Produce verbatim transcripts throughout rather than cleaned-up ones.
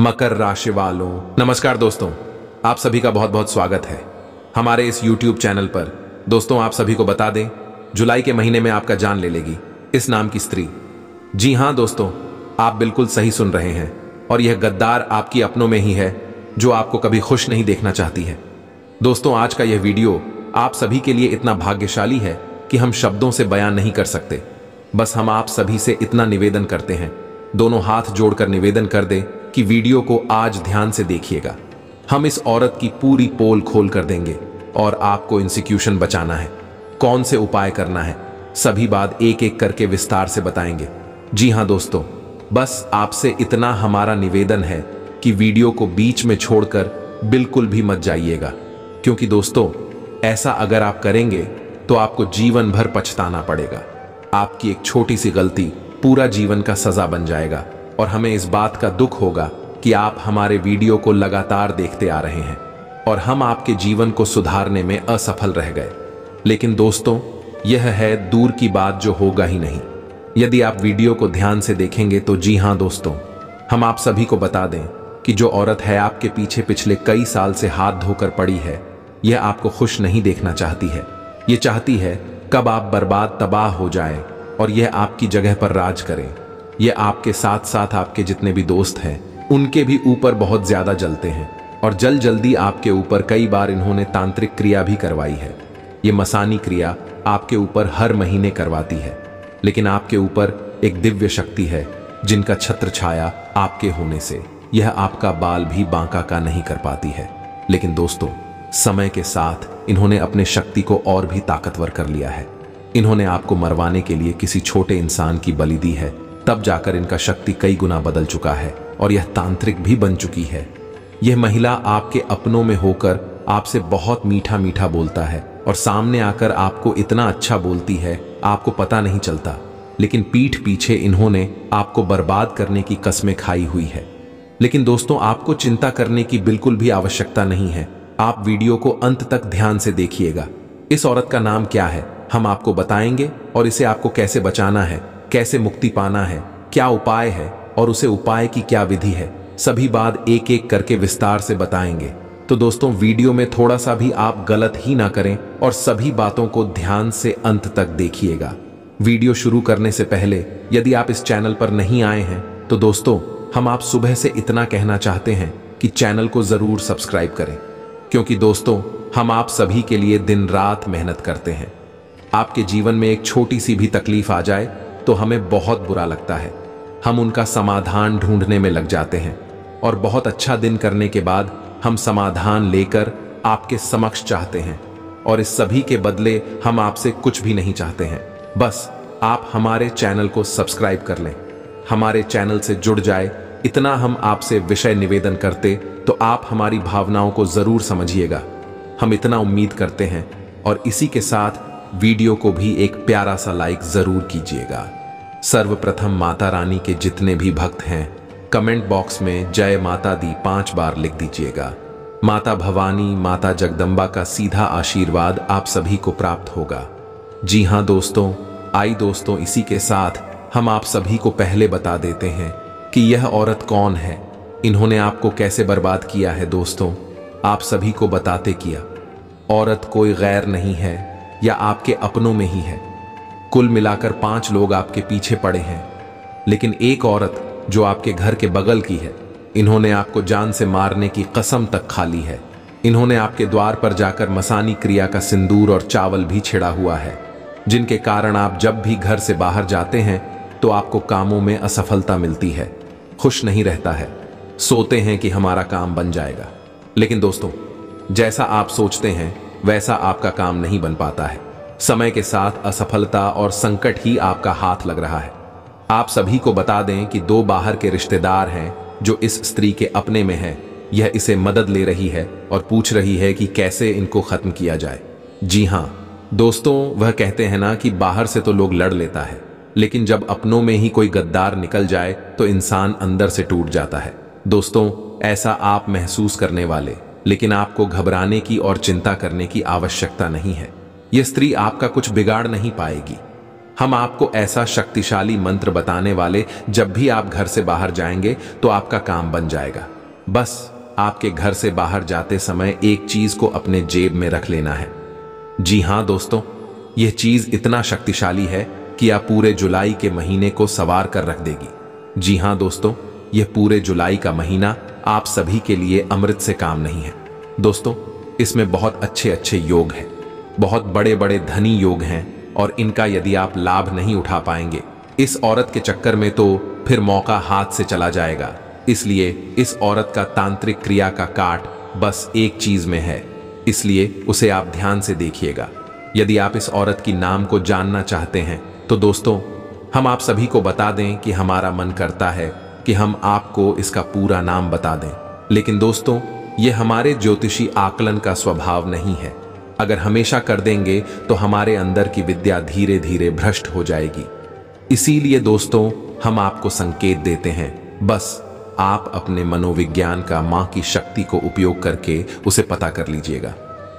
मकर राशि वालों, नमस्कार दोस्तों। आप सभी का बहुत बहुत स्वागत है हमारे इस यूट्यूब चैनल पर। दोस्तों, आप सभी को बता दें, जुलाई के महीने में आपका जान ले लेगी इस नाम की स्त्री। जी हां दोस्तों, आप बिल्कुल सही सुन रहे हैं, और यह गद्दार आपकी अपनों में ही है जो आपको कभी खुश नहीं देखना चाहती है। दोस्तों, आज का यह वीडियो आप सभी के लिए इतना भाग्यशाली है कि हम शब्दों से बयान नहीं कर सकते। बस हम आप सभी से इतना निवेदन करते हैं, दोनों हाथ जोड़कर निवेदन कर दे कि वीडियो को आज ध्यान से देखिएगा। हम इस औरत की पूरी पोल खोल कर देंगे और आपको इंसिक्यूशन बचाना है, कौन से उपाय करना है, सभी बात एक एक करके विस्तार से बताएंगे। जी हां दोस्तों, बस आपसे इतना हमारा निवेदन है कि वीडियो को बीच में छोड़कर बिल्कुल भी मत जाइएगा, क्योंकि दोस्तों ऐसा अगर आप करेंगे तो आपको जीवन भर पछताना पड़ेगा। आपकी एक छोटी सी गलती पूरा जीवन का सजा बन जाएगा, और हमें इस बात का दुख होगा कि आप हमारे वीडियो को लगातार देखते आ रहे हैं और हम आपके जीवन को सुधारने में असफल रह गए। लेकिन दोस्तों, यह है दूर की बात जो होगा ही नहीं यदि आप वीडियो को ध्यान से देखेंगे तो। जी हां दोस्तों, हम आप सभी को बता दें कि जो औरत है आपके पीछे पिछले कई साल से हाथ धोकर पड़ी है, यह आपको खुश नहीं देखना चाहती है। यह चाहती है कब आप बर्बाद तबाह हो जाएं और यह आपकी जगह पर राज करें। यह आपके साथ साथ आपके जितने भी दोस्त हैं उनके भी ऊपर बहुत ज्यादा जलते हैं, और जल जल्दी आपके ऊपर कई बार इन्होंने तांत्रिक क्रिया भी करवाई है। यह मसानी क्रिया आपके ऊपर हर महीने करवाती है, लेकिन आपके ऊपर एक दिव्य शक्ति है जिनका छत्र छाया आपके होने से यह आपका बाल भी बांका का नहीं कर पाती है। लेकिन दोस्तों, समय के साथ इन्होंने अपने शक्ति को और भी ताकतवर कर लिया है। इन्होंने आपको मरवाने के लिए किसी छोटे इंसान की बलि दी है, तब जाकर इनका शक्ति कई गुना बदल चुका है और यह तांत्रिक भी बन चुकी है। यह महिला आपके अपनों में होकर आपसे बहुत मीठा मीठा बोलता है और सामने आकर आपको इतना अच्छा बोलती है आपको पता नहीं चलता, लेकिन पीठ पीछे इन्होंने आपको बर्बाद करने की कस्में खाई हुई है। लेकिन दोस्तों, आपको चिंता करने की बिल्कुल भी आवश्यकता नहीं है। आप वीडियो को अंत तक ध्यान से देखिएगा। इस औरत का नाम क्या है हम आपको बताएंगे, और इसे आपको कैसे बचाना है, कैसे मुक्ति पाना है, क्या उपाय है और उसे उपाय की क्या विधि है, सभी बात एक एक करके विस्तार से बताएंगे। तो दोस्तों, वीडियो में थोड़ा सा भी आप गलत ही ना करें और सभी बातों को ध्यान से अंत तक देखिएगा। वीडियो शुरू करने से पहले यदि आप इस चैनल पर नहीं आए हैं तो दोस्तों, हम आप सुबह से इतना कहना चाहते हैं कि चैनल को जरूर सब्सक्राइब करें, क्योंकि दोस्तों हम आप सभी के लिए दिन रात मेहनत करते हैं। आपके जीवन में एक छोटी सी भी तकलीफ आ जाए तो हमें बहुत बुरा लगता है। हम उनका समाधान ढूंढने में लग जाते हैं, और बहुत अच्छा दिन करने के बाद हम समाधान लेकर आपके समक्ष चाहते हैं, और इस सभी के बदले हम आपसे कुछ भी नहीं चाहते हैं। बस आप हमारे चैनल को सब्सक्राइब कर लें, हमारे चैनल से जुड़ जाए, इतना हम आपसे विषय निवेदन करते तो आप हमारी भावनाओं को जरूर समझिएगा। हम इतना उम्मीद करते हैं, और इसी के साथ वीडियो को भी एक प्यारा सा लाइक जरूर कीजिएगा। सर्वप्रथम माता रानी के जितने भी भक्त हैं कमेंट बॉक्स में जय माता दी पांच बार लिख दीजिएगा। माता भवानी, माता जगदम्बा का सीधा आशीर्वाद आप सभी को प्राप्त होगा। जी हां दोस्तों, आई दोस्तों, इसी के साथ हम आप सभी को पहले बता देते हैं कि यह औरत कौन है, इन्होंने आपको कैसे बर्बाद किया है। दोस्तों, आप सभी को बताते किया, औरत कोई गैर नहीं है या आपके अपनों में ही है। कुल मिलाकर पांच लोग आपके पीछे पड़े हैं, लेकिन एक औरत जो आपके घर के बगल की है, इन्होंने आपको जान से मारने की कसम तक खा ली है। इन्होंने आपके द्वार पर जाकर मसानी क्रिया का सिंदूर और चावल भी छिड़ा हुआ है, जिनके कारण आप जब भी घर से बाहर जाते हैं तो आपको कामों में असफलता मिलती है, खुश नहीं रहता है, सोते हैं कि हमारा काम बन जाएगा। लेकिन दोस्तों, जैसा आप सोचते हैं वैसा आपका काम नहीं बन पाता है। समय के साथ असफलता और संकट ही आपका हाथ लग रहा है। आप सभी को बता दें कि दो बाहर के रिश्तेदार हैं जो इस स्त्री के अपने में है। यह इसे मदद ले रही है और पूछ रही है कि कैसे इनको खत्म किया जाए। जी हां दोस्तों, वह कहते हैं ना कि बाहर से तो लोग लड़ लेता है, लेकिन जब अपनों में ही कोई गद्दार निकल जाए तो इंसान अंदर से टूट जाता है। दोस्तों, ऐसा आप महसूस करने वाले, लेकिन आपको घबराने की और चिंता करने की आवश्यकता नहीं है। यह स्त्री आपका कुछ बिगाड़ नहीं पाएगी। हम आपको ऐसा शक्तिशाली मंत्र बताने वाले, जब भी आप घर से बाहर जाएंगे तो आपका काम बन जाएगा। बस आपके घर से बाहर जाते समय एक चीज को अपने जेब में रख लेना है। जी हां दोस्तों, यह चीज इतना शक्तिशाली है कि यह पूरे जुलाई के महीने को सवार कर रख देगी। जी हां दोस्तों, यह पूरे जुलाई का महीना आप सभी के लिए अमृत से काम नहीं है। दोस्तों, इसमें बहुत अच्छे अच्छे योग हैं, बहुत बड़े बड़े धनी योग हैं, और इनका यदि आप लाभ नहीं उठा पाएंगे इस औरत के चक्कर में, तो फिर मौका हाथ से चला जाएगा। इसलिए इस औरत का तांत्रिक क्रिया का काट बस एक चीज में है, इसलिए उसे आप ध्यान से देखिएगा। यदि आप इस औरत की नाम को जानना चाहते हैं तो दोस्तों, हम आप सभी को बता दें कि हमारा मन करता है कि हम आपको इसका पूरा नाम बता दें, लेकिन दोस्तों यह हमारे ज्योतिषी आकलन का स्वभाव नहीं है। अगर हमेशा कर देंगे तो हमारे अंदर की विद्या धीरे धीरे भ्रष्ट हो जाएगी। इसीलिए दोस्तों हम आपको संकेत देते हैं, बस आप अपने मनोविज्ञान का, मां की शक्ति को उपयोग करके उसे पता कर लीजिएगा।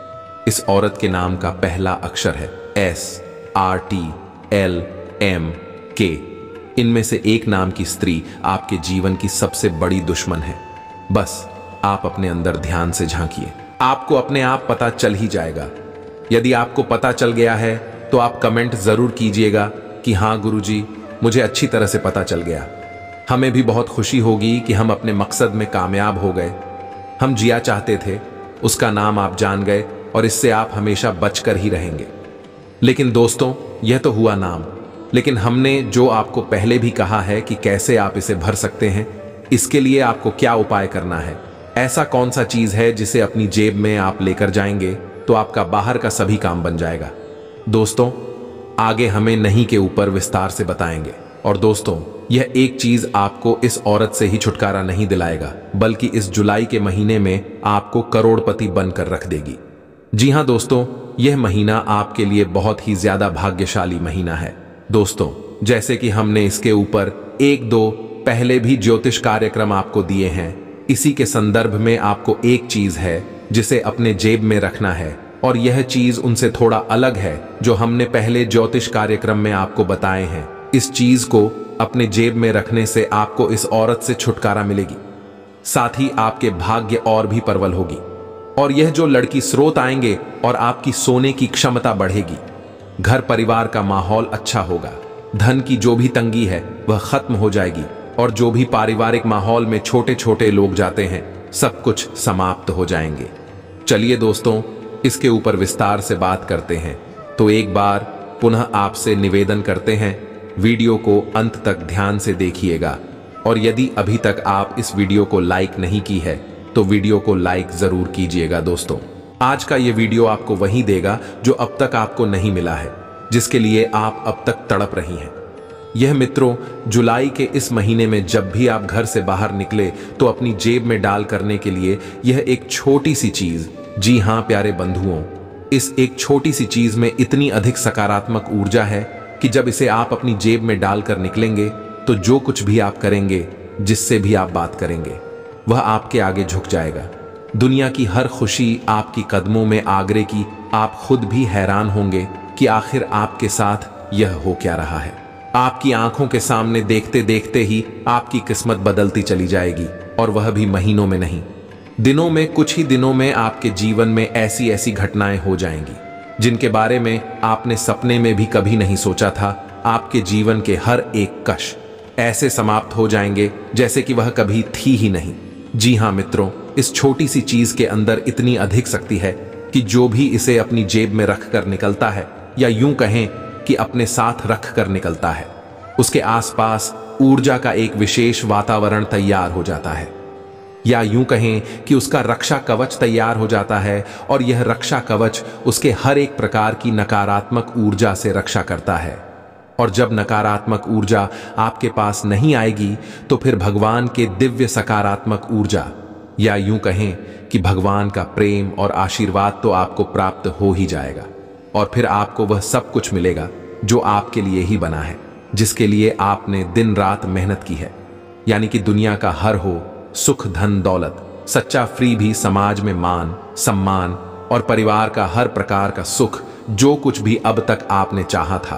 इस औरत के नाम का पहला अक्षर है S, R T L M K. इनमें से एक नाम की स्त्री आपके जीवन की सबसे बड़ी दुश्मन है। बस आप अपने अंदर ध्यान से झांकिए, आपको अपने आप पता चल ही जाएगा। यदि आपको पता चल गया है तो आप कमेंट जरूर कीजिएगा कि हाँ गुरुजी, मुझे अच्छी तरह से पता चल गया। हमें भी बहुत खुशी होगी कि हम अपने मकसद में कामयाब हो गए। हम जिया चाहते थे, उसका नाम आप जान गए और इससे आप हमेशा बचकर ही रहेंगे। लेकिन दोस्तों, यह तो हुआ नाम, लेकिन हमने जो आपको पहले भी कहा है कि कैसे आप इसे भर सकते हैं, इसके लिए आपको क्या उपाय करना है, ऐसा कौन सा चीज है जिसे अपनी जेब में आप लेकर जाएंगे तो आपका बाहर का सभी काम बन जाएगा। दोस्तों, आगे हमें नहीं के ऊपर विस्तार से बताएंगे। और दोस्तों, यह एक चीज आपको इस औरत से ही छुटकारा नहीं दिलाएगा, बल्कि इस जुलाई के महीने में आपको करोड़पति बनकर रख देगी। जी हां दोस्तों, यह महीना आपके लिए बहुत ही ज्यादा भाग्यशाली महीना है। दोस्तों, जैसे कि हमने इसके ऊपर एक दो पहले भी ज्योतिष कार्यक्रम आपको दिए हैं, इसी के संदर्भ में आपको एक चीज है जिसे अपने जेब में रखना है, और यह चीज उनसे थोड़ा अलग है जो हमने पहले ज्योतिष कार्यक्रम में आपको बताए हैं। इस चीज को अपने जेब में रखने से आपको इस औरत से छुटकारा मिलेगी, साथ ही आपके भाग्य और भी प्रबल होगी, और यह जो लड़की स्रोत आएंगे और आपकी सोने की क्षमता बढ़ेगी। घर परिवार का माहौल अच्छा होगा, धन की जो भी तंगी है वह खत्म हो जाएगी, और जो भी पारिवारिक माहौल में छोटे छोटे लोग जाते हैं सब कुछ समाप्त हो जाएंगे। चलिए दोस्तों, इसके ऊपर विस्तार से बात करते हैं। तो एक बार पुनः आपसे निवेदन करते हैं, वीडियो को अंत तक ध्यान से देखिएगा, और यदि अभी तक आप इस वीडियो को लाइक नहीं की है तो वीडियो को लाइक जरूर कीजिएगा। दोस्तों, आज का ये वीडियो आपको वही देगा जो अब तक आपको नहीं मिला है, जिसके लिए आप अब तक तड़प रही हैं। यह मित्रों, जुलाई के इस महीने में जब भी आप घर से बाहर निकले तो अपनी जेब में डाल करने के लिए यह एक छोटी सी चीज, जी हां प्यारे बंधुओं, इस एक छोटी सी चीज में इतनी अधिक सकारात्मक ऊर्जा है कि जब इसे आप अपनी जेब में डालकर निकलेंगे तो जो कुछ भी आप करेंगे, जिससे भी आप बात करेंगे, वह आपके आगे झुक जाएगा। दुनिया की हर खुशी आपकी कदमों में आगरे की। आप खुद भी हैरान होंगे कि आखिर आपके साथ यह हो क्या रहा है। आपकी आंखों के सामने देखते देखते ही आपकी किस्मत बदलती चली जाएगी, और वह भी महीनों में नहीं, दिनों में। कुछ ही दिनों में आपके जीवन में ऐसी ऐसी घटनाएं हो जाएंगी जिनके बारे में आपने सपने में भी कभी नहीं सोचा था। आपके जीवन के हर एक कष्ट ऐसे समाप्त हो जाएंगे जैसे कि वह कभी थी ही नहीं। जी हां मित्रों, इस छोटी सी चीज के अंदर इतनी अधिक शक्ति है कि जो भी इसे अपनी जेब में रख कर निकलता है, या यूं कहें कि अपने साथ रख कर निकलता है, उसके आसपास ऊर्जा का एक विशेष वातावरण तैयार हो जाता है, या यूं कहें कि उसका रक्षा कवच तैयार हो जाता है, और यह रक्षा कवच उसके हर एक प्रकार की नकारात्मक ऊर्जा से रक्षा करता है। और जब नकारात्मक ऊर्जा आपके पास नहीं आएगी तो फिर भगवान के दिव्य सकारात्मक ऊर्जा, या यूं कहें कि भगवान का प्रेम और आशीर्वाद तो आपको प्राप्त हो ही जाएगा, और फिर आपको वह सब कुछ मिलेगा जो आपके लिए ही बना है, जिसके लिए आपने दिन रात मेहनत की है। यानी कि दुनिया का हर हो, सुख, धन, दौलत, सच्चा फ्री भी, समाज में मान, सम्मान और परिवार का हर प्रकार का सुख, जो कुछ भी अब तक आपने चाहा था,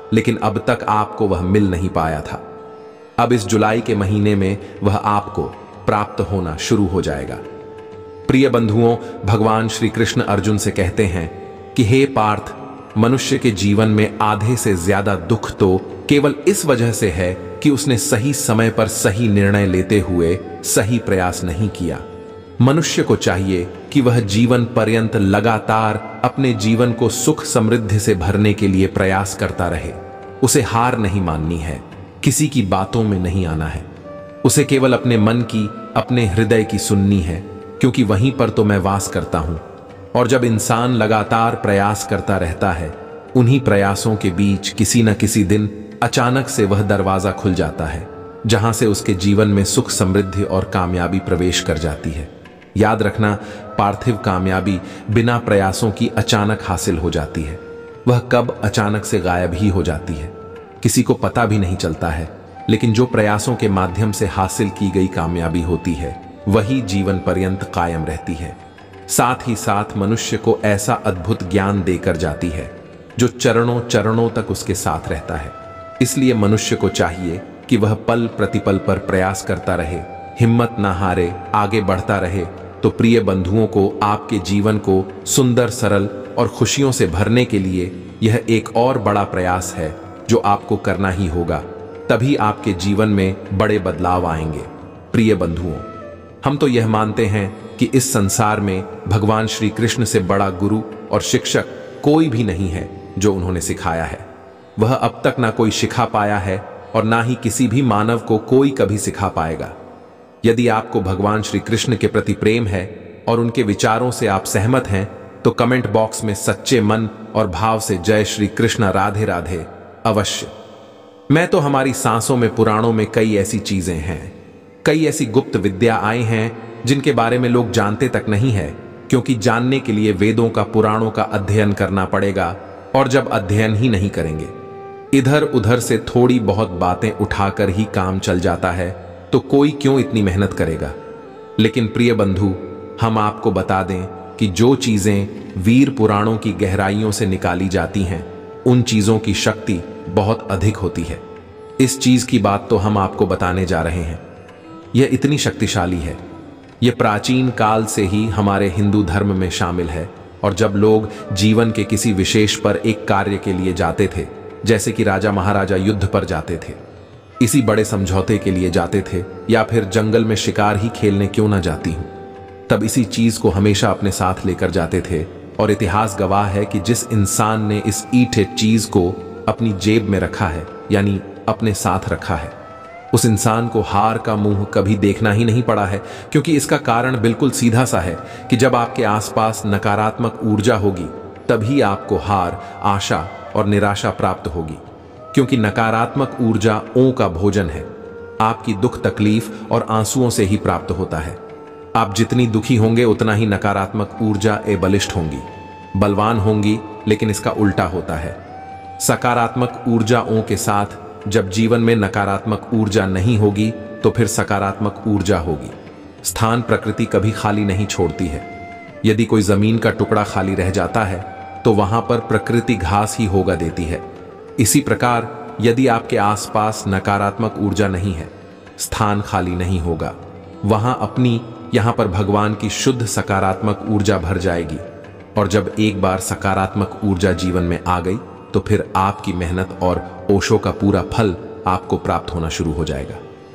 लेकिन अब तक आपको वह मिल नहीं पाया था। अब इस जुलाई के महीने में वह आपको प्राप्त होना शुरू हो जाएगा। प्रिय बंधुओं, भगवान श्री कृष्ण अर्जुन से कहते हैं कि हे पार्थ, मनुष्य के जीवन में आधे से ज्यादा दुख तो केवल इस वजह से है कि उसने सही समय पर सही निर्णय लेते हुए सही प्रयास नहीं किया। मनुष्य को चाहिए कि वह जीवन पर्यंत लगातार अपने जीवन को सुख समृद्धि से भरने के लिए प्रयास करता रहे। उसे हार नहीं माननी है, किसी की बातों में नहीं आना है। उसे केवल अपने मन की, अपने हृदय की सुननी है, क्योंकि वहीं पर तो मैं वास करता हूं। और जब इंसान लगातार प्रयास करता रहता है, उन्हीं प्रयासों के बीच किसी न किसी दिन अचानक से वह दरवाजा खुल जाता है, जहां से उसके जीवन में सुख समृद्धि और कामयाबी प्रवेश कर जाती है। याद रखना, पार्थिव कामयाबी बिना प्रयासों की अचानक हासिल हो जाती है। वह कब अचानक से गायब ही हो जाती है, किसी को पता भी नहीं चलता है। लेकिन जो प्रयासों के माध्यम से हासिल की गई कामयाबी होती है, वही जीवन पर्यंत कायम रहती है। साथ ही साथ मनुष्य को ऐसा अद्भुत ज्ञान देकर जाती है जो चरणों चरणों तक उसके साथ रहता है। इसलिए मनुष्य को चाहिए कि वह पल प्रतिपल पर प्रयास करता रहे, हिम्मत ना हारे, आगे बढ़ता रहे। तो प्रिय बंधुओं को आपके जीवन को सुंदर, सरल और खुशियों से भरने के लिए यह एक और बड़ा प्रयास है जो आपको करना ही होगा। तभी आपके जीवन में बड़े बदलाव आएंगे। प्रिय बंधुओं, हम तो यह मानते हैं कि इस संसार में भगवान श्री कृष्ण से बड़ा गुरु और शिक्षक कोई भी नहीं है जो उन्होंने सिखाया है। वह अब तक ना कोई सिखा पाया है और ना ही किसी भी मानव को कोई कभी सिखा पाएगा। यदि आपको भगवान श्री कृष्ण के प्रति प्रेम है और उनके विचारों से आप सहमत हैं, तो कमेंट बॉक्स में सच्चे मन और भाव से जय श्री कृष्ण, राधे राधे अवश्य। मैं तो हमारी सांसों में, पुराणों में कई ऐसी चीजें हैं, कई ऐसी गुप्त विद्या आए हैं जिनके बारे में लोग जानते तक नहीं है, क्योंकि जानने के लिए वेदों का, पुराणों का अध्ययन करना पड़ेगा। और जब अध्ययन ही नहीं करेंगे, इधर उधर से थोड़ी बहुत बातें उठाकर ही काम चल जाता है, तो कोई क्यों इतनी मेहनत करेगा। लेकिन प्रिय बंधु, हम आपको बता दें कि जो चीजें वीर पुराणों की गहराइयों से निकाली जाती हैं, उन चीजों की शक्ति बहुत अधिक होती है। इस चीज की बात तो हम आपको बताने जा रहे हैं। यह इतनी शक्तिशाली है, यह प्राचीन काल से ही हमारे हिंदू धर्म में शामिल है। और जब लोग जीवन के किसी विशेष पर एक कार्य के लिए जाते थे, जैसे कि राजा महाराजा युद्ध पर जाते थे, इसी बड़े समझौते के लिए जाते थे, या फिर जंगल में शिकार ही खेलने क्यों ना जाती हूं, तब इसी चीज को हमेशा अपने साथ लेकर जाते थे। और इतिहास गवाह है कि जिस इंसान ने इस ईंट चीज को अपनी जेब में रखा है, यानी अपने साथ रखा है, उस इंसान को हार का मुंह कभी देखना ही नहीं पड़ा है। क्योंकि इसका कारण बिल्कुल सीधा सा है कि जब आपके आसपास नकारात्मक ऊर्जा होगी, तभी आपको हार, आशा और निराशा प्राप्त होगी। क्योंकि नकारात्मक ऊर्जा ओं का भोजन है, आपकी दुख, तकलीफ और आंसुओं से ही प्राप्त होता है। आप जितनी दुखी होंगे, उतना ही नकारात्मक ऊर्जा ए बलिष्ठ होंगी, बलवान होंगी। लेकिन इसका उल्टा होता है, सकारात्मक ऊर्जाओं के साथ जब जीवन में नकारात्मक ऊर्जा नहीं होगी, तो फिर सकारात्मक ऊर्जा होगी। स्थान प्रकृति कभी खाली नहीं छोड़ती है। यदि कोई जमीन का टुकड़ा खाली रह जाता है, तो वहां पर प्रकृति घास ही होगा देती है। इसी प्रकार यदि आपके आसपास नकारात्मक ऊर्जा नहीं है, स्थान खाली नहीं होगा, वहां अपनी, यहां पर भगवान की शुद्ध सकारात्मक ऊर्जा भर जाएगी। और जब एक बार सकारात्मक ऊर्जा जीवन में आ गई, तो फिर आपकी मेहनत और ओशो का पूरा फल आपको प्राप्त होना शुरू हो जाएगा।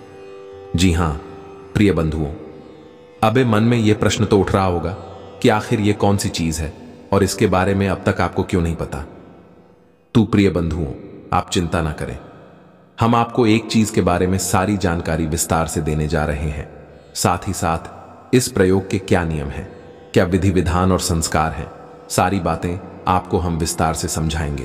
जी हां प्रिय बंधुओं, अबे मन में यह प्रश्न तो उठ रहा होगा कि आखिर यह कौन सी चीज है और इसके बारे में अब तक आपको क्यों नहीं पता। तो प्रिय बंधुओं, आप चिंता ना करें, हम आपको एक चीज के बारे में सारी जानकारी विस्तार से देने जा रहे हैं। साथ ही साथ इस प्रयोग के क्या नियम हैं, क्या विधि विधान और संस्कार हैं, सारी बातें आपको हम विस्तार से समझाएंगे।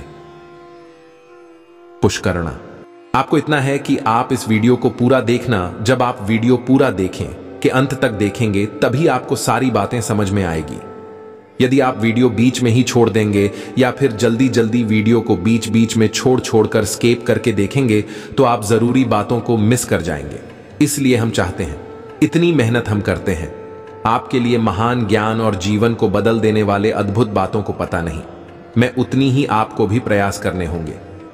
पुष्करणा, आपको इतना है कि आप इस वीडियो को पूरा देखना। जब आप वीडियो पूरा देखें, के अंत तक देखेंगे, तभी आपको सारी बातें समझ में आएगी। यदि आप वीडियो बीच में ही छोड़ देंगे या फिर जल्दी जल्दी वीडियो को बीच बीच में छोड़ छोड़कर स्केप करके देखेंगे, तो आप जरूरी बातों को मिस कर जाएंगे। इसलिए हम चाहते हैं, इतनी मेहनत हम करते हैं आपके लिए, महान ज्ञान और जीवन को बदल देने वाले अद्भुत बातों को पता नहीं, मैं उतनी ही आपको भी प्रयास करने होंगे।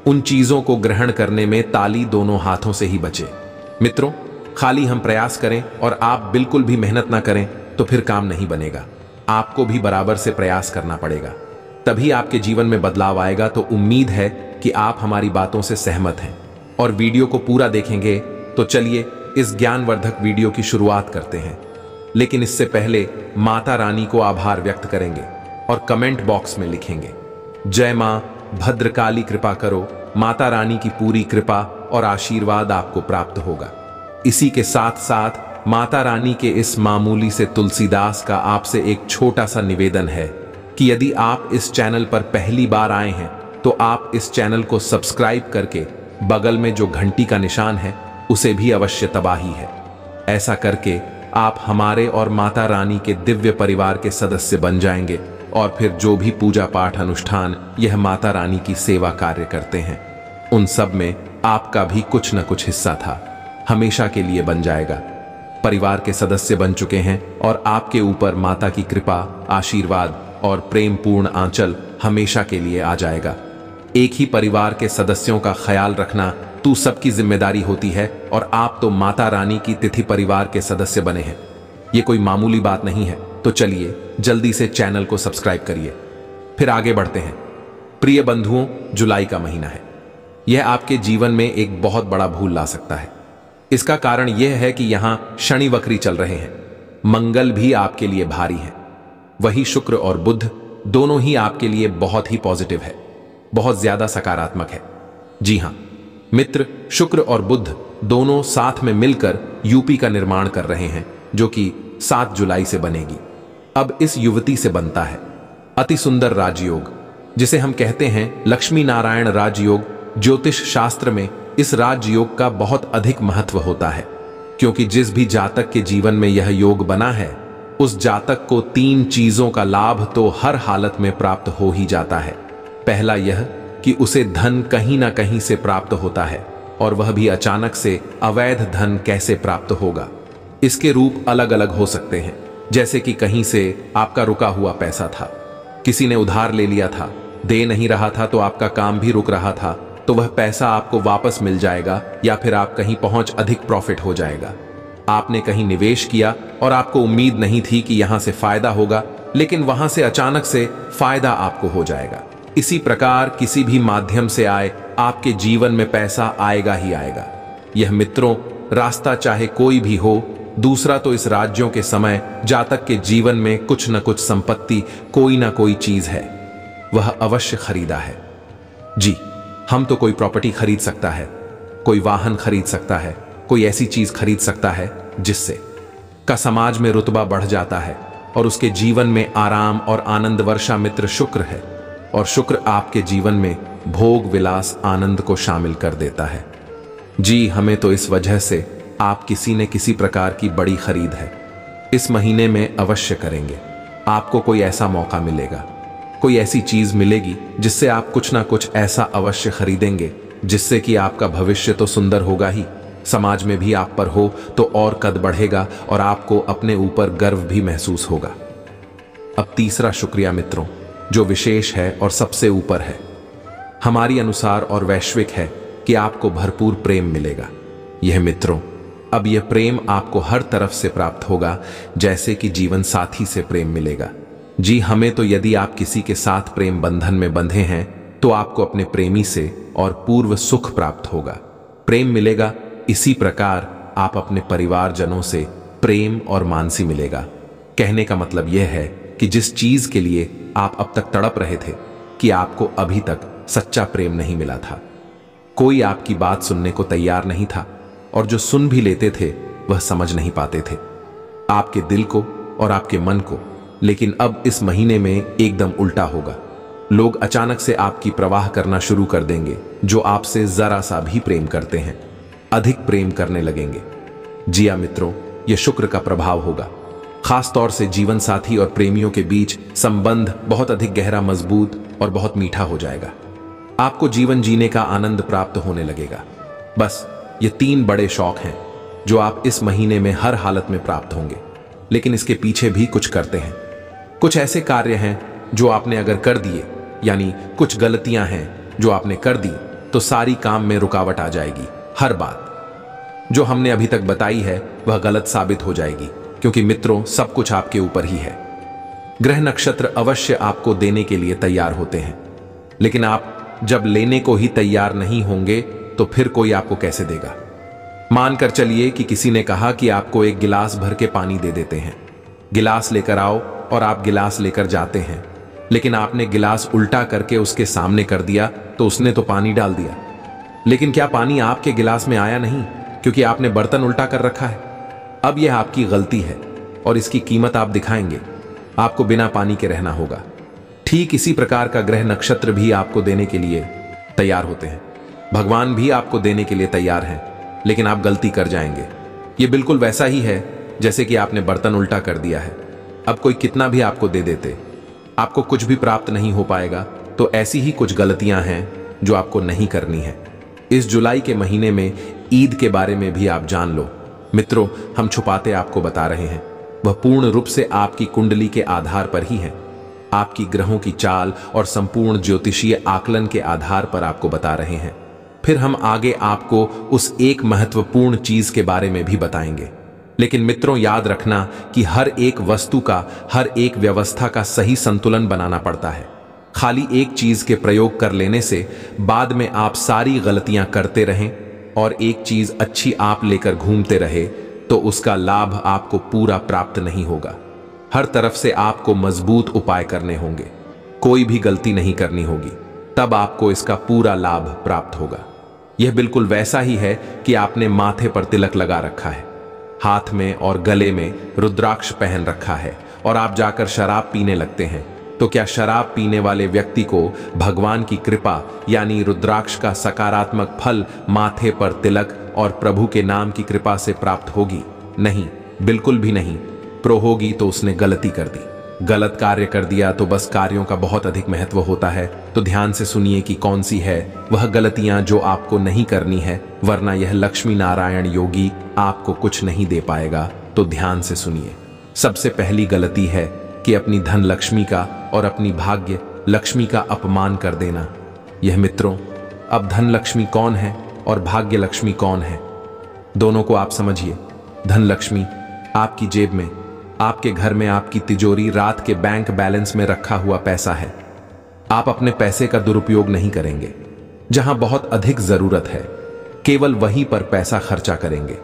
उन चीजों को ग्रहण करने में ताली दोनों हाथों से ही बचे। मित्रों, खाली हम प्रयास करें और आप बिल्कुल भी मेहनत ना करें तो फिर काम नहीं बनेगा। आपको भी बराबर से प्रयास करना पड़ेगा, तभी आपके जीवन में बदलाव आएगा। तो उम्मीद है कि आप हमारी बातों से सहमत हैं और वीडियो को पूरा देखेंगे। तो चलिए इस ज्ञानवर्धक वीडियो की शुरुआत करते हैं। लेकिन इससे पहले माता रानी को आभार व्यक्त करेंगे और कमेंट बॉक्स में लिखेंगे, जय मां भद्रकाली कृपा करो। माता रानी की पूरी कृपा और आशीर्वाद आपको प्राप्त होगा। इसी के साथ साथ माता रानी के इस मामूली से तुलसीदास का आपसे एक छोटा सा निवेदन है कि यदि आप इस चैनल पर पहली बार आए हैं तो आप इस चैनल को सब्सक्राइब करके बगल में जो घंटी का निशान है उसे भी अवश्य दबाही है। ऐसा करके आप हमारे और माता रानी के दिव्य परिवार के सदस्य बन जाएंगे और फिर जो भी पूजा पाठ अनुष्ठान यह माता रानी की सेवा कार्य करते हैं उन सब में आपका भी कुछ न कुछ हिस्सा था हमेशा के लिए बन जाएगा। परिवार के सदस्य बन चुके हैं और आपके ऊपर माता की कृपा, आशीर्वाद और प्रेम पूर्ण आंचल हमेशा के लिए आ जाएगा। एक ही परिवार के सदस्यों का ख्याल रखना तू सबकी जिम्मेदारी होती है और आप तो माता रानी की तिथि परिवार के सदस्य बने हैं। ये कोई मामूली बात नहीं है। तो चलिए जल्दी से चैनल को सब्सक्राइब करिए। फिर आगे बढ़ते हैं। प्रिय बंधुओं, जुलाई का महीना है। यह आपके जीवन में एक बहुत बड़ा भूल ला सकता है। इसका कारण यह है कि यहां शनि वक्री चल रहे हैं। मंगल भी आपके लिए भारी है। वही शुक्र और बुध दोनों ही आपके लिए बहुत ही पॉजिटिव है, बहुत ज्यादा सकारात्मक है। जी हां मित्र, शुक्र और बुध दोनों साथ में मिलकर यूपी का निर्माण कर रहे हैं जो कि सात जुलाई से बनेगी। अब इस युवती से बनता है अति सुंदर राजयोग, जिसे हम कहते हैं लक्ष्मी नारायण राजयोग। ज्योतिष शास्त्र में इस राजयोग का बहुत अधिक महत्व होता है, क्योंकि जिस भी जातक के जीवन में यह योग बना है उस जातक को तीन चीजों का लाभ तो हर हालत में प्राप्त हो ही जाता है। पहला यह कि उसे धन कहीं ना कहीं से प्राप्त होता है, और वह भी अचानक से। अवैध धन कैसे प्राप्त होगा? इसके रूप अलग अलग हो सकते हैं, जैसे कि कहीं से आपका रुका हुआ पैसा था, किसी ने उधार ले लिया था, दे नहीं रहा था तो आपका काम भी रुक रहा था, तो वह पैसा आपको वापस मिल जाएगा, या फिर आप कहीं पहुंच अधिक प्रॉफिट हो जाएगा। आपने कहीं निवेश किया और आपको उम्मीद नहीं थी कि यहां से फायदा होगा, लेकिन वहां से अचानक से फायदा आपको हो जाएगा। इसी प्रकार किसी भी माध्यम से आए आपके जीवन में पैसा आएगा ही आएगा। यह मित्रों रास्ता चाहे कोई भी हो। दूसरा तो इस राज्यों के समय जातक के जीवन में कुछ न कुछ संपत्ति, कोई ना कोई चीज है, वह अवश्य खरीदा है। जी, हम तो कोई प्रॉपर्टी खरीद सकता है, कोई वाहन खरीद सकता है, कोई ऐसी चीज खरीद सकता है जिससे का समाज में रुतबा बढ़ जाता है और उसके जीवन में आराम और आनंद वर्षा मित्र शुक्र है, और शुक्र आपके जीवन में भोग विलास आनंद को शामिल कर देता है। जी, हमें तो इस वजह से आप किसी न किसी प्रकार की बड़ी खरीद है इस महीने में अवश्य करेंगे। आपको कोई ऐसा मौका मिलेगा, कोई ऐसी चीज मिलेगी जिससे आप कुछ ना कुछ ऐसा अवश्य खरीदेंगे जिससे कि आपका भविष्य तो सुंदर होगा ही, समाज में भी आप पर हो तो और कद बढ़ेगा और आपको अपने ऊपर गर्व भी महसूस होगा। अब तीसरा शुक्रिया मित्रों, जो विशेष है और सबसे ऊपर है, हमारी अनुसार और वैश्विक है कि आपको भरपूर प्रेम मिलेगा। यह मित्रों, अब यह प्रेम आपको हर तरफ से प्राप्त होगा, जैसे कि जीवन साथी से प्रेम मिलेगा। जी, हमें तो यदि आप किसी के साथ प्रेम बंधन में बंधे हैं तो आपको अपने प्रेमी से और पूर्व सुख प्राप्त होगा, प्रेम मिलेगा। इसी प्रकार आप अपने परिवारजनों से प्रेम और मानसी मिलेगा। कहने का मतलब यह है कि जिस चीज के लिए आप अब तक तड़प रहे थे कि आपको अभी तक सच्चा प्रेम नहीं मिला था, कोई आपकी बात सुनने को तैयार नहीं था, और जो सुन भी लेते थे वह समझ नहीं पाते थे आपके दिल को और आपके मन को। लेकिन अब इस महीने में एकदम उल्टा होगा। लोग अचानक से आपकी प्रवाह करना शुरू कर देंगे। जो आपसे जरा सा भी प्रेम करते हैं अधिक प्रेम करने लगेंगे। जिया मित्रों, यह शुक्र का प्रभाव होगा। खास तौर से जीवन साथी और प्रेमियों के बीच संबंध बहुत अधिक गहरा, मजबूत और बहुत मीठा हो जाएगा। आपको जीवन जीने का आनंद प्राप्त होने लगेगा। बस ये तीन बड़े शौक हैं जो आप इस महीने में हर हालत में प्राप्त होंगे। लेकिन इसके पीछे भी कुछ करते हैं। कुछ ऐसे कार्य हैं जो आपने अगर कर दिए, यानी कुछ गलतियां हैं जो आपने कर दी, तो सारी काम में रुकावट आ जाएगी। हर बात जो हमने अभी तक बताई है वह गलत साबित हो जाएगी, क्योंकि मित्रों सब कुछ आपके ऊपर ही है। ग्रह नक्षत्र अवश्य आपको देने के लिए तैयार होते हैं, लेकिन आप जब लेने को ही तैयार नहीं होंगे तो फिर कोई आपको कैसे देगा। मानकर चलिए कि किसी ने कहा कि आपको एक गिलास भर के पानी दे देते हैं, गिलास लेकर आओ, और आप गिलास लेकर जाते हैं, लेकिन आपने गिलास उल्टा करके उसके सामने कर दिया तो उसने तो पानी डाल दिया, लेकिन क्या पानी आपके गिलास में आया नहीं, क्योंकि आपने बर्तन उल्टा कर रखा है। अब यह आपकी गलती है और इसकी कीमत आप दिखाएंगे। आपको बिना पानी के रहना होगा। ठीक इसी प्रकार का ग्रह नक्षत्र भी आपको देने के लिए तैयार होते हैं। भगवान भी आपको देने के लिए तैयार हैं, लेकिन आप गलती कर जाएंगे। यह बिल्कुल वैसा ही है जैसे कि आपने बर्तन उल्टा कर दिया है। अब कोई कितना भी आपको दे देते, आपको कुछ भी प्राप्त नहीं हो पाएगा। तो ऐसी ही कुछ गलतियां हैं जो आपको नहीं करनी है। इस जुलाई के महीने में ईद के बारे में भी आप जान लो। मित्रों, हम छुपाते आपको बता रहे हैं, वह पूर्ण रूप से आपकी कुंडली के आधार पर ही है। आपकी ग्रहों की चाल और संपूर्ण ज्योतिषीय आकलन के आधार पर आपको बता रहे हैं। फिर हम आगे आपको उस एक महत्वपूर्ण चीज के बारे में भी बताएंगे। लेकिन मित्रों, याद रखना कि हर एक वस्तु का, हर एक व्यवस्था का सही संतुलन बनाना पड़ता है। खाली एक चीज के प्रयोग कर लेने से बाद में आप सारी गलतियां करते रहें और एक चीज अच्छी आप लेकर घूमते रहे तो उसका लाभ आपको पूरा प्राप्त नहीं होगा। हर तरफ से आपको मजबूत उपाय करने होंगे, कोई भी गलती नहीं करनी होगी, तब आपको इसका पूरा लाभ प्राप्त होगा। यह बिल्कुल वैसा ही है कि आपने माथे पर तिलक लगा रखा है, हाथ में और गले में रुद्राक्ष पहन रखा है और आप जाकर शराब पीने लगते हैं। तो क्या शराब पीने वाले व्यक्ति को भगवान की कृपा यानी रुद्राक्ष का सकारात्मक फल माथे पर तिलक और प्रभु के नाम की कृपा से प्राप्त होगी? नहीं, बिल्कुल भी नहीं। प्रो होगी तो उसने गलती कर दी, गलत कार्य कर दिया। तो बस कार्यों का बहुत अधिक महत्व होता है। तो ध्यान से सुनिए कि कौन सी है वह गलतियां जो आपको नहीं करनी है, वरना यह लक्ष्मी नारायण योगी आपको कुछ नहीं दे पाएगा। तो ध्यान से सुनिए। सबसे पहली गलती है कि अपनी धन लक्ष्मी का और अपनी भाग्य लक्ष्मी का अपमान कर देना। यह मित्रों, अब धन लक्ष्मी कौन है और भाग्य लक्ष्मी कौन है, दोनों को आप समझिए। धन लक्ष्मी आपकी जेब में, आपके घर में, आपकी तिजोरी, रात के बैंक बैलेंस में रखा हुआ पैसा है। आप अपने पैसे का दुरुपयोग नहीं करेंगे। जहां बहुत अधिक जरूरत है केवल वहीं पर पैसा खर्चा करेंगे।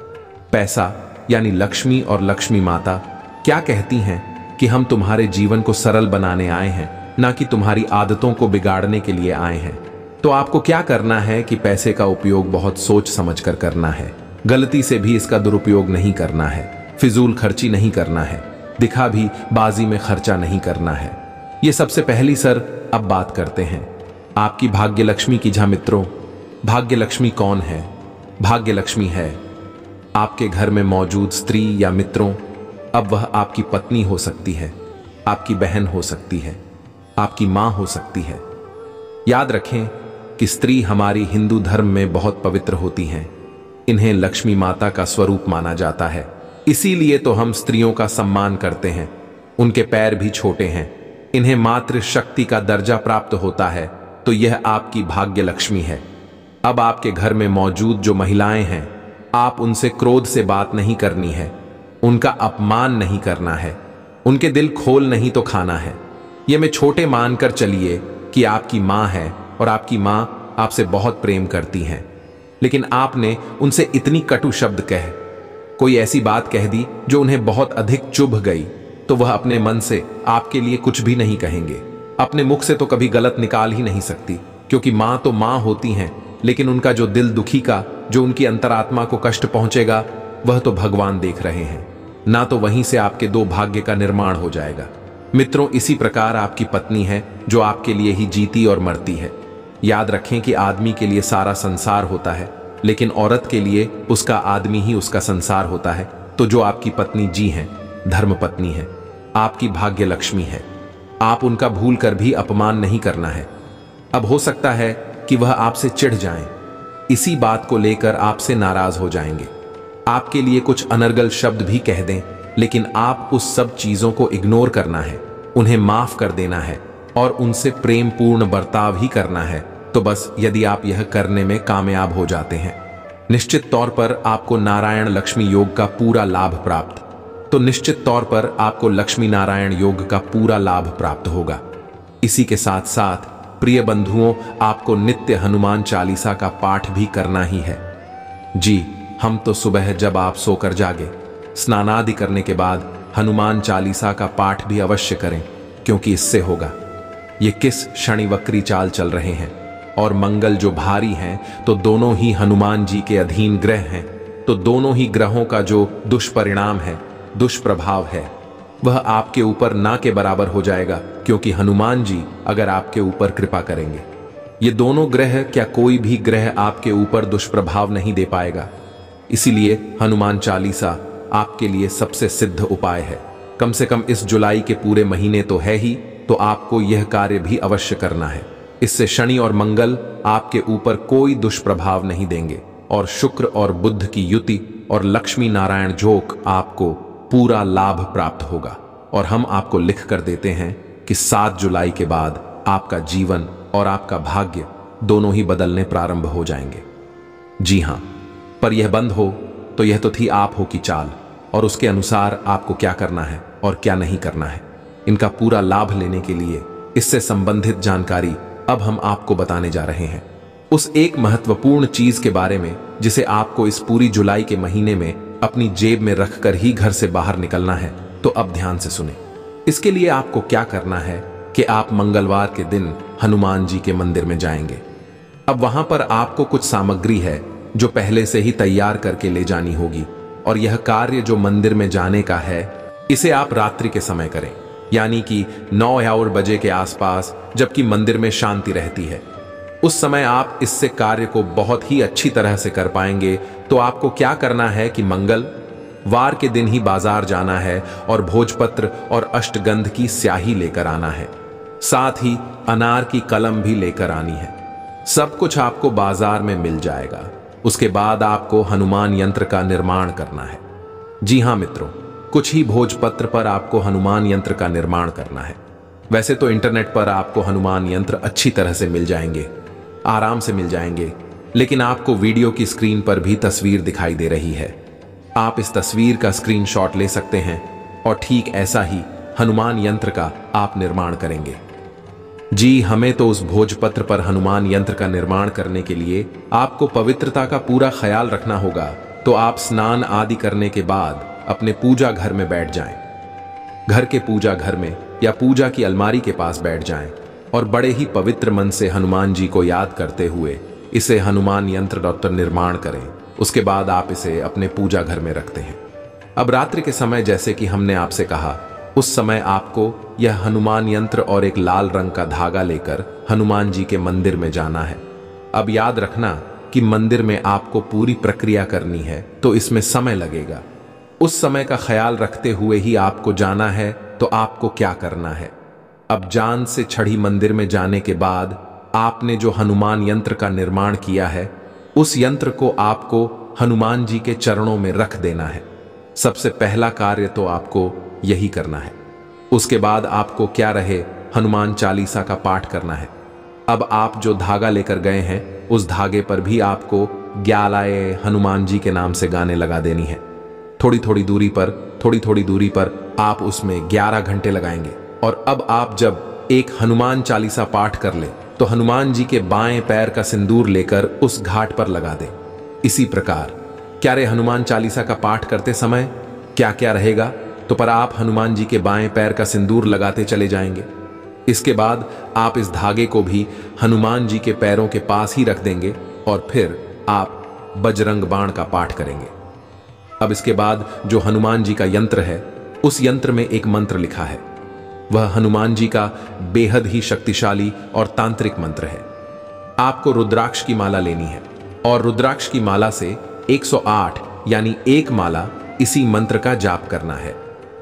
पैसा यानी लक्ष्मी और लक्ष्मी माता क्या कहती हैं कि हम तुम्हारे जीवन को सरल बनाने आए हैं, ना कि तुम्हारी आदतों को बिगाड़ने के लिए आए हैं। तो आपको क्या करना है कि पैसे का उपयोग बहुत सोच समझकर करना है। गलती से भी इसका दुरुपयोग नहीं करना है, फिजूल खर्ची नहीं करना है, दिखा भी बाजी में खर्चा नहीं करना है। ये सबसे पहली सर। अब बात करते हैं आपकी भाग्य लक्ष्मी की। जहां मित्रों, भाग्य लक्ष्मी कौन है? भाग्य लक्ष्मी है आपके घर में मौजूद स्त्री या मित्रों। अब वह आपकी पत्नी हो सकती है, आपकी बहन हो सकती है, आपकी मां हो सकती है। याद रखें कि स्त्री हमारी हिंदू धर्म में बहुत पवित्र होती हैं। इन्हें लक्ष्मी माता का स्वरूप माना जाता है, इसीलिए तो हम स्त्रियों का सम्मान करते हैं। उनके पैर भी छोटे हैं, इन्हें मातृ शक्ति का दर्जा प्राप्त होता है। तो यह आपकी भाग्य लक्ष्मी है। अब आपके घर में मौजूद जो महिलाएं हैं, आप उनसे क्रोध से बात नहीं करनी है, उनका अपमान नहीं करना है, उनके दिल खोल नहीं तो खाना है। यह मैं छोटे मानकर चलिए कि आपकी मां है और आपकी मां आपसे बहुत प्रेम करती हैं, लेकिन आपने उनसे इतनी कटु शब्द कह, कोई ऐसी बात कह दी जो उन्हें बहुत अधिक चुभ गई, तो वह अपने मन से आपके लिए कुछ भी नहीं कहेंगे। अपने मुख से तो कभी गलत निकाल ही नहीं सकती, क्योंकि मां तो मां होती हैं, लेकिन उनका जो दिल दुखी का, जो उनकी अंतरात्मा को कष्ट पहुंचेगा, वह तो भगवान देख रहे हैं। ना तो वहीं से आपके दो भाग्य का निर्माण हो जाएगा। मित्रों, इसी प्रकार आपकी पत्नी है जो आपके लिए ही जीती और मरती है। याद रखें कि आदमी के लिए सारा संसार होता है, लेकिन औरत के लिए उसका आदमी ही उसका संसार होता है। तो जो आपकी पत्नी जी हैं, धर्म पत्नी है, आपकी भाग्य लक्ष्मी है, आप उनका भूल कर भी अपमान नहीं करना है। अब हो सकता है कि वह आपसे चिढ़ जाएं, इसी बात को लेकर आपसे नाराज हो जाएंगे, आपके लिए कुछ अनर्गल शब्द भी कह दें, लेकिन आप उस सब चीजों को इग्नोर करना है, उन्हें माफ कर देना है और उनसे प्रेम पूर्ण बर्ताव ही करना है। तो बस यदि आप यह करने में कामयाब हो जाते हैं, निश्चित तौर पर आपको नारायण लक्ष्मी योग का पूरा लाभ प्राप्त तो निश्चित तौर पर आपको लक्ष्मी नारायण योग का पूरा लाभ प्राप्त होगा। इसी के साथ साथ प्रिय बंधुओं, आपको नित्य हनुमान चालीसा का पाठ भी करना ही है। जी, हम तो सुबह जब आप सोकर जागे, स्नानादि करने के बाद हनुमान चालीसा का पाठ भी अवश्य करें, क्योंकि इससे होगा। ये किस शनि वक्री चाल चल रहे हैं और मंगल जो भारी हैं, तो दोनों ही हनुमान जी के अधीन ग्रह हैं, तो दोनों ही ग्रहों का जो दुष्परिणाम है, दुष्प्रभाव है, वह आपके ऊपर ना के बराबर हो जाएगा, क्योंकि हनुमान जी अगर आपके ऊपर कृपा करेंगे। ये दोनों ग्रह, क्या कोई भी ग्रह आपके ऊपर दुष्प्रभाव नहीं दे पाएगा। इसीलिए हनुमान चालीसा आपके लिए सबसे सिद्ध उपाय है। कम से कम इस जुलाई के पूरे महीने तो है ही, तो आपको यह कार्य भी अवश्य करना है। इससे शनि और मंगल आपके ऊपर कोई दुष्प्रभाव नहीं देंगे और शुक्र और बुध की युति और लक्ष्मी नारायण जोग आपको पूरा लाभ प्राप्त होगा। और हम आपको लिख कर देते हैं कि सात जुलाई के बाद आपका जीवन और आपका भाग्य दोनों ही बदलने प्रारंभ हो जाएंगे। जी हां, पर यह बंद हो तो यह तो थी आप हो की चाल, और उसके अनुसार आपको क्या करना है और क्या नहीं करना है। इनका पूरा लाभ लेने के लिए इससे संबंधित जानकारी अब हम आपको बताने जा रहे हैं, उस एक महत्वपूर्ण चीज के बारे में जिसे आपको इस पूरी जुलाई के महीने में अपनी जेब में रखकर ही घर से बाहर निकलना है। तो अब ध्यान से सुने। इसके लिए आपको क्या करना है कि आप मंगलवार के दिन हनुमान जी के मंदिर में जाएंगे। अब वहां पर आपको कुछ सामग्री है जो पहले से ही तैयार करके ले जानी होगी, और यह कार्य जो मंदिर में जाने का है, इसे आप रात्रि के समय करें, यानी कि नौ या और बजे के आसपास, जबकि मंदिर में शांति रहती है। उस समय आप इससे कार्य को बहुत ही अच्छी तरह से कर पाएंगे। तो आपको क्या करना है कि मंगल वार के दिन ही बाजार जाना है और भोजपत्र और अष्टगंध की स्याही लेकर आना है, साथ ही अनार की कलम भी लेकर आनी है। सब कुछ आपको बाजार में मिल जाएगा। उसके बाद आपको हनुमान यंत्र का निर्माण करना है। जी हां मित्रों, कुछ ही भोजपत्र पर आपको हनुमान यंत्र का निर्माण करना है। वैसे तो इंटरनेट पर आपको हनुमान यंत्र अच्छी तरह से मिल जाएंगे, आराम से मिल जाएंगे, लेकिन आपको वीडियो की स्क्रीन पर भी तस्वीर दिखाई दे रही है। आप इस तस्वीर का स्क्रीनशॉट ले सकते हैं और ठीक ऐसा ही हनुमान यंत्र का आप निर्माण करेंगे। जी, हमें तो उस भोजपत्र पर हनुमान यंत्र का निर्माण करने के लिए आपको पवित्रता का पूरा ख्याल रखना होगा। तो आप स्नान आदि करने के बाद अपने पूजा घर में बैठ जाएं। घर के पूजा घर में या पूजा की अलमारी के पास बैठ जाएं और बड़े ही पवित्र मन से हनुमान जी को याद करते हुए इसे हनुमान यंत्र डॉक्टर निर्माण करें। उसके बाद आप इसे अपने पूजा घर में रखते हैं। अब रात्रि के समय, जैसे कि हमने आपसे कहा, उस समय आपको यह हनुमान यंत्र और एक लाल रंग का धागा लेकर हनुमान जी के मंदिर में जाना है। अब याद रखना कि मंदिर में आपको पूरी प्रक्रिया करनी है, तो इसमें समय लगेगा। उस समय का ख्याल रखते हुए ही आपको जाना है। तो आपको क्या करना है? अब जान से छड़ी मंदिर में जाने के बाद आपने जो हनुमान यंत्र का निर्माण किया है, उस यंत्र को आपको हनुमान जी के चरणों में रख देना है। सबसे पहला कार्य तो आपको यही करना है। उसके बाद आपको क्या रहे, हनुमान चालीसा का पाठ करना है। अब आप जो धागा लेकर गए हैं, उस धागे पर भी आपको ग्यालाए हनुमान जी के नाम से गाने लगा देनी है। थोड़ी थोड़ी दूरी पर थोड़ी थोड़ी दूरी पर आप उसमें ग्यारह घंटे लगाएंगे। और अब आप जब एक हनुमान चालीसा पाठ कर ले, तो हनुमान जी के बाएं पैर का सिंदूर लेकर उस घाट पर लगा दें। इसी प्रकार क्या रे हनुमान चालीसा का पाठ करते समय क्या क्या रहेगा, तो पर आप हनुमान जी के बाएं पैर का सिंदूर लगाते चले जाएंगे। इसके बाद आप इस धागे को भी हनुमान जी के पैरों के पास ही रख देंगे और फिर आप बजरंग बाण का पाठ करेंगे। अब इसके बाद जो हनुमान जी का यंत्र है, उस यंत्र में एक मंत्र लिखा है। वह हनुमान जी का बेहद ही शक्तिशाली और तांत्रिक मंत्र है। आपको रुद्राक्ष की माला लेनी है और रुद्राक्ष की माला से एक सौ आठ यानी एक माला इसी मंत्र का जाप करना है।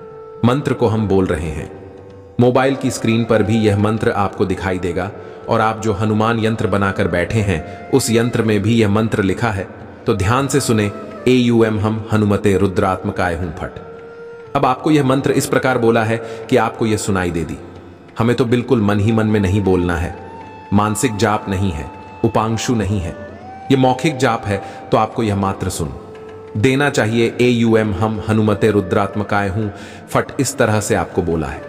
मंत्र को हम बोल रहे हैं। मोबाइल की स्क्रीन पर भी यह मंत्र आपको दिखाई देगा और आप जो हनुमान यंत्र बनाकर बैठे हैं, उस यंत्र में भी यह मंत्र लिखा है। तो ध्यान से सुने। ए यू एम हम हनुमते रुद्रात्मकाय हूं फट। अब आपको यह मंत्र इस प्रकार बोला है कि आपको यह सुनाई दे दी। हमें तो बिल्कुल मन ही मन में नहीं बोलना है, मानसिक जाप नहीं है, उपांशु नहीं है। यह मौखिक जाप है तो आपको यह मात्र सुन देना चाहिए। ए यू एम हम हनुमते रुद्रात्मकाय हूं फट इस तरह से आपको बोला है।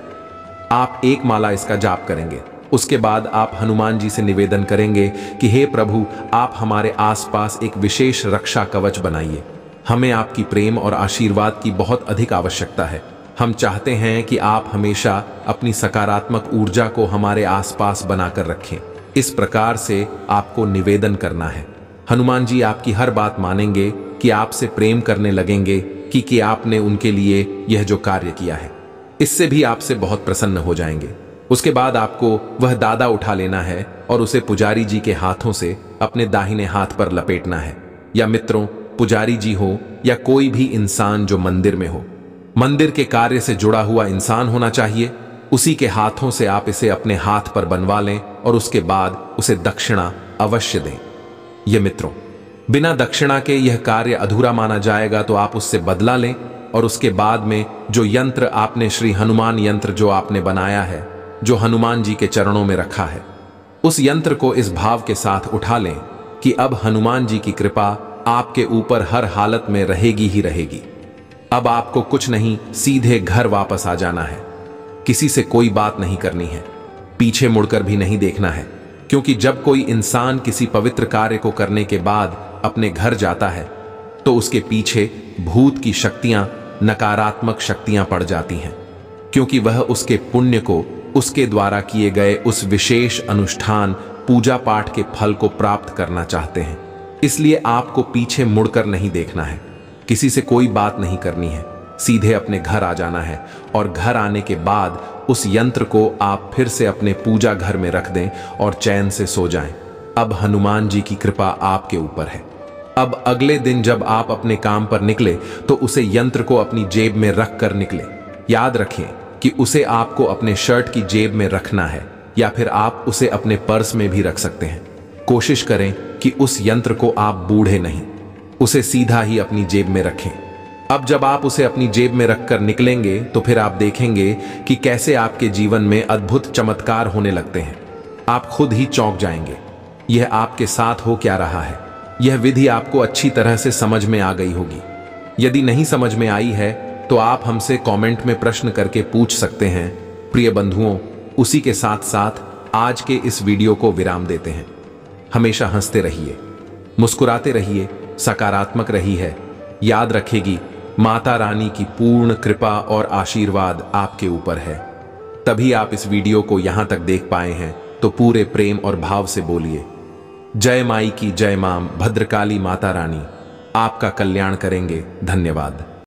आप एक माला इसका जाप करेंगे। उसके बाद आप हनुमान जी से निवेदन करेंगे कि हे प्रभु, आप हमारे आसपास एक विशेष रक्षा कवच बनाइए। हमें आपकी प्रेम और आशीर्वाद की बहुत अधिक आवश्यकता है। हम चाहते हैं कि आप हमेशा अपनी सकारात्मक ऊर्जा को हमारे आसपास बनाकर रखें। इस प्रकार से आपको निवेदन करना है। हनुमान जी आपकी हर बात मानेंगे कि आपसे प्रेम करने लगेंगे कि कि आपने उनके लिए यह जो कार्य किया है, इससे भी आपसे बहुत प्रसन्न हो जाएंगे। उसके बाद आपको वह दादा उठा लेना है और उसे पुजारी जी के हाथों से अपने दाहिने हाथ पर लपेटना है। या मित्रों, पुजारी जी हो या कोई भी इंसान जो मंदिर में हो, मंदिर के कार्य से जुड़ा हुआ इंसान होना चाहिए, उसी के हाथों से आप इसे अपने हाथ पर बनवा लें और उसके बाद उसे दक्षिणा अवश्य दें। ये मित्रों, बिना दक्षिणा के यह कार्य अधूरा माना जाएगा, तो आप उससे बदला लें और उसके बाद में जो यंत्र आपने, श्री हनुमान यंत्र जो आपने बनाया है, जो हनुमान जी के चरणों में रखा है, उस यंत्र को इस भाव के साथ उठा लें कि अब हनुमान जी की कृपा आपके ऊपर हर हालत में रहेगी ही रहेगी। अब आपको कुछ नहीं, सीधे घर वापस आ जाना है। किसी से कोई बात नहीं करनी है, पीछे मुड़कर भी नहीं देखना है, क्योंकि जब कोई इंसान किसी पवित्र कार्य को करने के बाद अपने घर जाता है तो उसके पीछे भूत की शक्तियां, नकारात्मक शक्तियां पड़ जाती हैं, क्योंकि वह उसके पुण्य को, उसके द्वारा किए गए उस विशेष अनुष्ठान, पूजा पाठ के फल को प्राप्त करना चाहते हैं। इसलिए आपको पीछे मुड़कर नहीं देखना है, किसी से कोई बात नहीं करनी है, सीधे अपने घर आ जाना है और घर आने के बाद उस यंत्र को आप फिर से अपने पूजा घर में रख दें और चैन से सो जाएं। अब हनुमान जी की कृपा आपके ऊपर है। अब अगले दिन जब आप अपने काम पर निकले तो उसे यंत्र को अपनी जेब में रख कर निकले। याद रखें कि उसे आपको अपने शर्ट की जेब में रखना है या फिर आप उसे अपने पर्स में भी रख सकते हैं। कोशिश करें कि उस यंत्र को आप बूढ़े नहीं, उसे सीधा ही अपनी जेब में रखें। अब जब आप उसे अपनी जेब में रखकर निकलेंगे तो फिर आप देखेंगे कि कैसे आपके जीवन में अद्भुत चमत्कार होने लगते हैं। आप खुद ही चौंक जाएंगे। यह आपके साथ हो क्या रहा है, यह विधि आपको अच्छी तरह से समझ में आ गई होगी। यदि नहीं समझ में आई है तो आप हमसे कमेंट में प्रश्न करके पूछ सकते हैं। प्रिय बंधुओं, उसी के साथ साथ आज के इस वीडियो को विराम देते हैं। हमेशा हंसते रहिए, मुस्कुराते रहिए, सकारात्मक रहिए। याद रखेगी, माता रानी की पूर्ण कृपा और आशीर्वाद आपके ऊपर है। तभी आप इस वीडियो को यहां तक देख पाए हैं, तो पूरे प्रेम और भाव से बोलिए, जय माई की जय, मां भद्रकाली माता रानी आपका कल्याण करेंगे। धन्यवाद।